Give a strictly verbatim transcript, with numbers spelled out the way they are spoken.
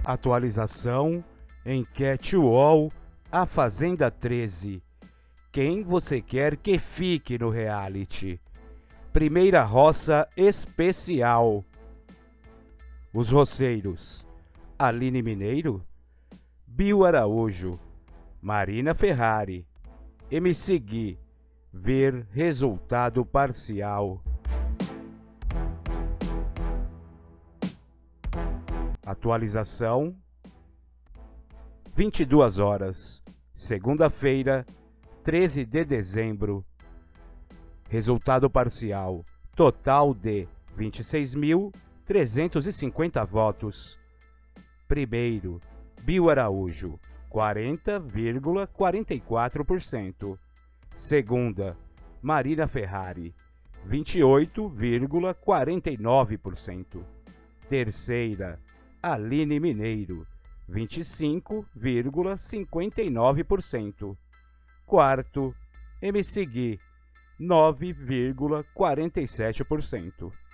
Atualização, enquete U O L, A Fazenda treze. Quem você quer que fique no reality? Primeira roça especial. Os roceiros: Aline Mineiro, Bill Araújo, Marina Ferrari, M C Gui. Ver resultado parcial. Atualização: vinte e duas horas, segunda-feira, treze de dezembro. Resultado parcial: total de vinte e seis mil trezentos e cinquenta votos. Primeiro, Bill Araújo, quarenta vírgula quarenta e quatro por cento. Segunda, Marina Ferrari, vinte e oito vírgula quarenta e nove por cento. Terceira, Aline Mineiro, vinte e cinco vírgula cinquenta e nove por cento. Quarto, M C Gui, nove vírgula quarenta e sete por cento.